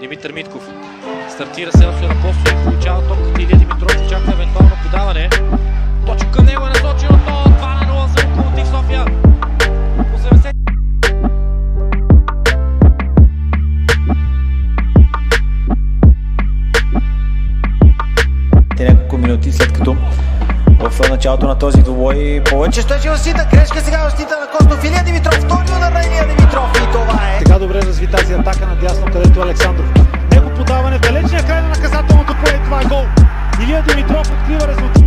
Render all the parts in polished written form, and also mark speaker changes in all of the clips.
Speaker 1: Димитър Митков. Стартира се Апостолов и получава топката. Илия Димитров очаква евентуално подаване. Точно към него е насочено то. 2-0 за Локомотив София. 80.
Speaker 2: Няколко минути след като в началото на този двубой повече стоеше в Сита. Грешка сега в Сита на Костов. Илия Димитров. Втори удар на Илия Димитров и това е.
Speaker 3: Сега добре разви тази атака надясно, където Александров. Него подаване в далечния край на наказателното поле. Това е гол. Илия Димитров открива резултат.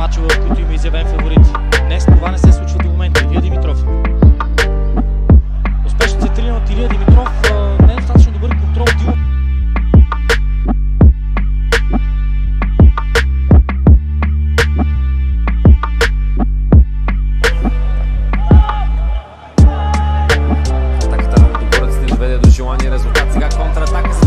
Speaker 1: мачове, в които има изявен фаворит. Днес това не се случва до момента. Илия Димитров. Успешно центриран от Илия Димитров. Не е достатъчно добър контрол.
Speaker 4: Атаката на Лудогорец не доведе до желания резултат. Сега контратака